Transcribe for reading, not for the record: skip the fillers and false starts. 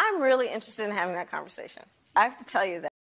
I'm really interested in having that conversation. I have to tell you that.